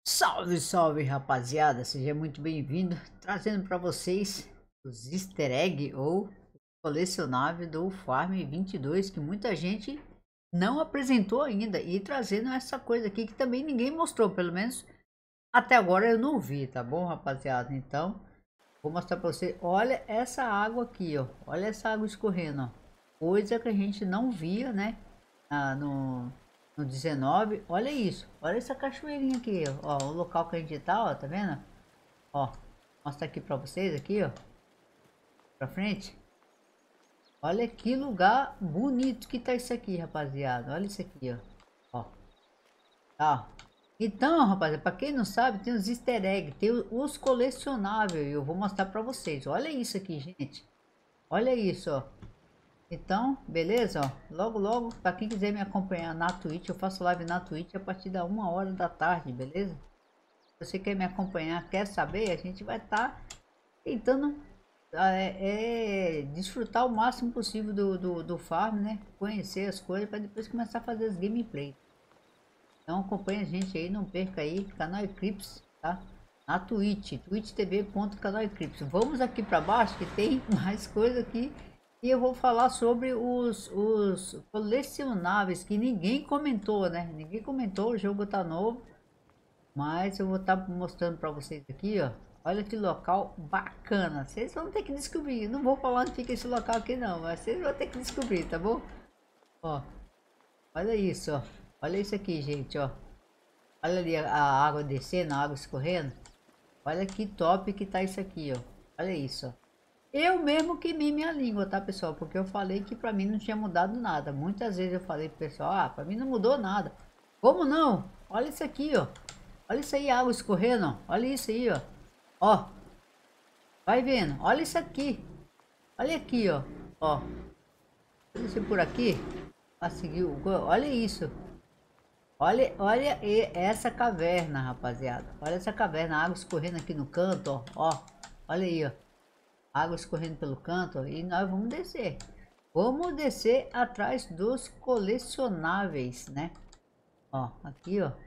Salve, salve, rapaziada, seja muito bem-vindo, trazendo para vocês os easter egg ou colecionável do Farm 22 que muita gente não apresentou ainda, e trazendo essa coisa aqui que também ninguém mostrou, pelo menos até agora eu não vi, tá bom, rapaziada? Então vou mostrar para você. Olha essa água aqui, ó, olha essa água escorrendo, ó. Coisa que a gente não via, né, no 19. Olha isso, olha essa cachoeirinha aqui, ó, o local que a gente tá, ó, tá vendo? Ó, mostrar aqui para vocês aqui, ó, para frente. Olha que lugar bonito que tá isso aqui, rapaziada. Olha isso aqui, ó, tá. Então, rapaziada, para quem não sabe, tem os easter eggs, tem os colecionáveis, eu vou mostrar para vocês. Olha isso aqui, gente. Olha isso, ó. Então, beleza, ó. Logo, logo, para quem quiser me acompanhar na Twitch, eu faço live na Twitch a partir da 1h da tarde, beleza? Se você quer me acompanhar, quer saber, a gente vai estar tentando desfrutar o máximo possível do farm, né? Conhecer as coisas para depois começar a fazer as gameplays. Então acompanha a gente aí, não perca aí, canal Eclipse, tá? Na Twitch, twitch.tv.canal Eclipse. Vamos aqui para baixo que tem mais coisa aqui. E eu vou falar sobre os colecionáveis que ninguém comentou, né? Ninguém comentou, o jogo tá novo. Mas eu vou estar mostrando para vocês aqui, ó. Olha que local bacana. Vocês vão ter que descobrir. Eu não vou falar onde fica esse local aqui não, mas vocês vão ter que descobrir, tá bom? Ó, olha isso, ó. Olha isso aqui, gente, ó. Olha ali a água descendo, a água escorrendo. Olha que top que tá isso aqui, ó. Olha isso, ó. Eu mesmo queimei minha língua, tá, pessoal? Porque eu falei que pra mim não tinha mudado nada. Muitas vezes eu falei pro pessoal, ah, pra mim não mudou nada. Como não? Olha isso aqui, ó. Olha isso aí, a água escorrendo, ó. Olha isso aí, ó. Ó. Vai vendo. Olha isso aqui. Olha aqui, ó. Ó. Deixa eu por aqui. Pra seguir o... Olha isso. Olha essa caverna, rapaziada. Olha essa caverna, a água escorrendo aqui no canto, ó. Ó. Olha aí, ó. Água escorrendo pelo canto, ó. E nós vamos descer. Vamos descer atrás dos colecionáveis, né? Ó. Aqui, ó.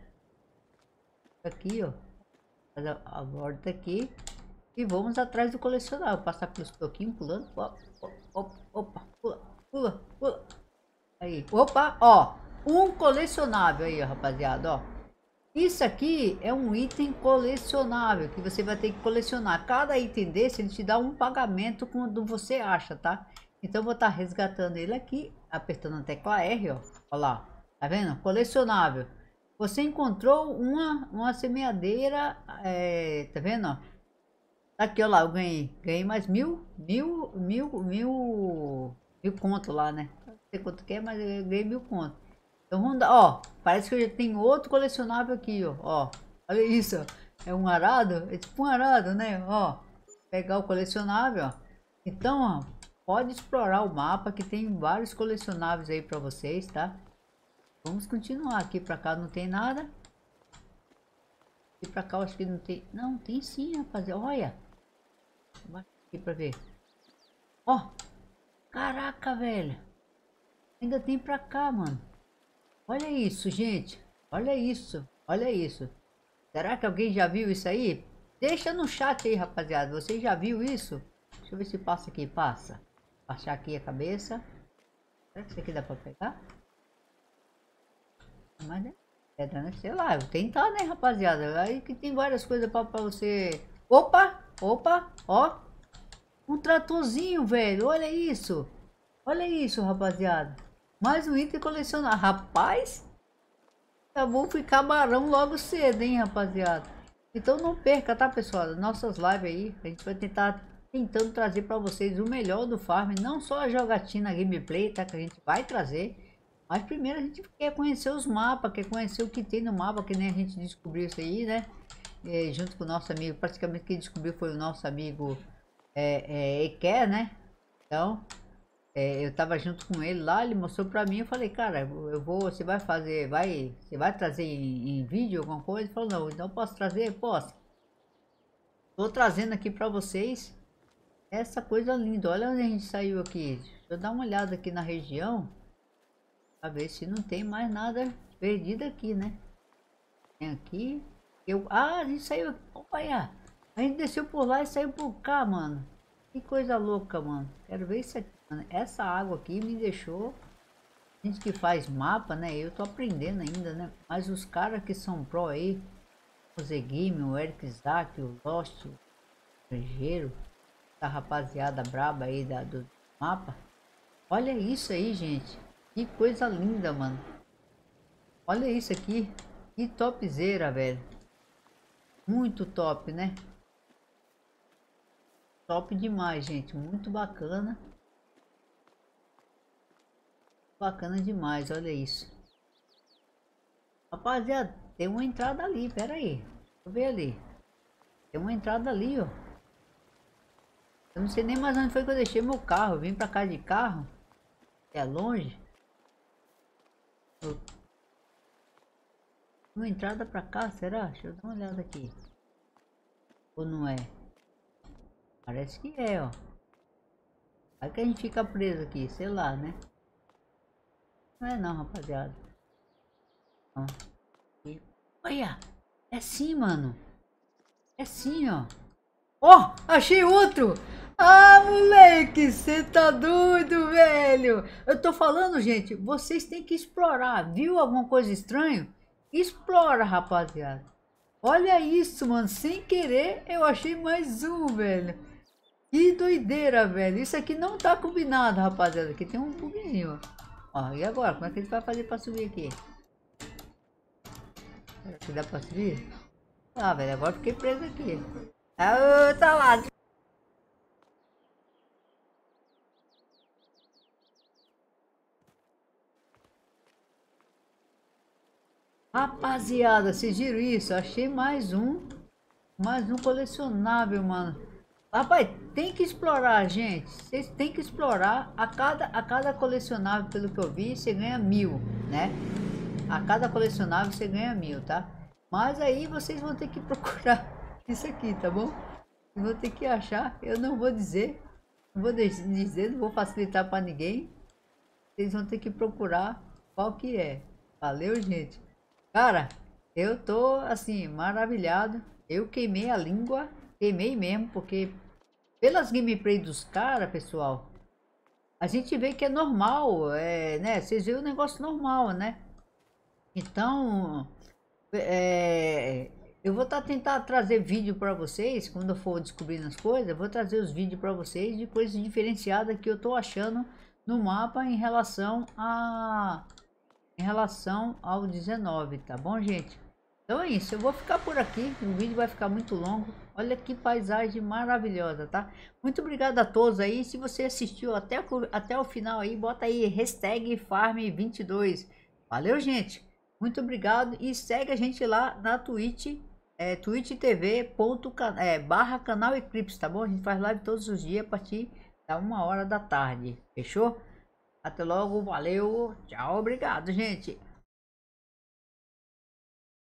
Aqui, ó. Fazer a volta aqui. E vamos atrás do colecionável. Passar pelos toquinhos, pulando. Opa, pula. Aí, opa, ó. Um colecionável aí, ó, rapaziada, ó. Isso aqui é um item colecionável que você vai ter que colecionar. Cada item desse, ele te dá um pagamento quando você acha, tá? Então, eu vou estar resgatando ele aqui, apertando a tecla R, ó. Ó lá, tá vendo? Colecionável. Você encontrou uma semeadeira, tá vendo, ó? Aqui, ó lá, eu ganhei mais mil conto lá, né? Não sei quanto que é, mas eu ganhei 1000 conto. Então vamos dar, ó, parece que eu já tenho outro colecionável aqui, ó. Olha isso, ó. É um arado, é tipo um arado, né? Ó, pegar o colecionável, ó. Então, ó, pode explorar o mapa que tem vários colecionáveis aí pra vocês, tá? Vamos continuar. Aqui pra cá não tem nada. E pra cá eu acho que não tem. Não, tem sim, rapaziada. Olha. Vou aqui pra ver. Ó. Caraca, velho. Ainda tem pra cá, mano. Olha isso, gente. Olha isso. Olha isso. Será que alguém já viu isso aí? Deixa no chat aí, rapaziada. Você já viu isso? Deixa eu ver se passa aqui. Passa. Baixar aqui a cabeça. Será que isso aqui dá pra pegar? Mas é pedra, né? Sei lá, eu vou tentar, né, rapaziada? Aí que tem várias coisas pra você... Opa! Ó! Um tratorzinho, velho. Olha isso. Olha isso, rapaziada. Mais um item colecionar. Rapaz, eu vou ficar barão logo cedo, hein, rapaziada. Então não perca, tá, pessoal? Nossas lives aí, a gente vai tentando trazer pra vocês o melhor do farm. Não só a jogatina, a gameplay, tá? Que a gente vai trazer. Mas primeiro a gente quer conhecer os mapas, quer conhecer o que tem no mapa, que nem a gente descobriu isso aí, né? Junto com o nosso amigo, praticamente quem descobriu foi o nosso amigo Eker, né? Então, eu tava junto com ele lá, ele mostrou pra mim, eu falei, cara, você vai fazer, você vai trazer em vídeo alguma coisa? Ele falou, não, então eu posso trazer? Posso. Tô trazendo aqui pra vocês essa coisa linda. Olha onde a gente saiu aqui. Deixa eu dar uma olhada aqui na região. Pra ver se não tem mais nada perdido aqui, né? Tem aqui. A gente saiu, olha, a gente desceu por lá e saiu por cá, mano. Que coisa louca, mano. Quero ver isso aqui, mano. Essa água aqui me deixou. Gente que faz mapa, né? Eu tô aprendendo ainda, né? Mas os caras que são pro aí, o Zegame, o Eric Isaac, o Lost, o Estrangeiro, a rapaziada braba aí do mapa. Olha isso aí, gente. Que coisa linda, mano. Olha isso aqui. Que topzera, velho. Muito top, né? Top demais, gente. Muito bacana. Bacana demais, olha isso. Rapaziada, tem uma entrada ali, pera aí. Deixa eu ver ali. Tem uma entrada ali, ó. Eu não sei nem mais onde foi que eu deixei meu carro. Eu vim pra cá de carro. É longe. Uma entrada pra cá, será? Deixa eu dar uma olhada aqui. Ou não é? Parece que é, ó. Vai que a gente fica preso aqui, sei lá, né? Não é não, rapaziada. Não. Olha, é sim, mano. É sim, ó. Ó, achei outro. Ah, moleque, você tá doido, velho. Eu tô falando, gente, vocês têm que explorar. Viu alguma coisa estranha? Explora, rapaziada. Olha isso, mano. Sem querer, eu achei mais um, velho. Que doideira, velho. Isso aqui não tá combinado, rapaziada. Aqui tem um bugzinho, ó. Ó, e agora? Como é que a gente vai fazer pra subir aqui? Será que dá pra subir? Ah, velho, agora fiquei preso aqui. Ah, tá lá. Rapaziada, vocês viram isso? Achei mais um colecionável, mano. Rapaz, tem que explorar, gente. Vocês têm que explorar. A cada colecionável, pelo que eu vi, você ganha 1000, né? A cada colecionável você ganha 1000, tá? Mas aí vocês vão ter que procurar isso aqui, tá bom? Vão ter que achar. Eu não vou dizer. Não vou dizer, não vou facilitar para ninguém. Vocês vão ter que procurar qual que é. Valeu, gente. Cara, eu tô assim, maravilhado. Eu queimei a língua. Queimei mesmo, porque pelas gameplay dos caras, pessoal, a gente vê que é normal, né? Vocês veem o negócio normal, né? Então, eu vou tentar trazer vídeo para vocês, quando eu for descobrindo as coisas, eu vou trazer os vídeos para vocês de coisas diferenciadas que eu tô achando no mapa em relação ao 19, tá bom, gente? Então é isso, eu vou ficar por aqui, o vídeo vai ficar muito longo. Olha que paisagem maravilhosa, tá? Muito obrigado a todos aí. Se você assistiu até o final aí, bota aí hashtag Farm22. Valeu, gente. Muito obrigado e segue a gente lá na Twitch, twitch.tv/canal Eclipse, tá bom? A gente faz live todos os dias a partir da 1h da tarde, fechou? Até logo, valeu, tchau, obrigado, gente.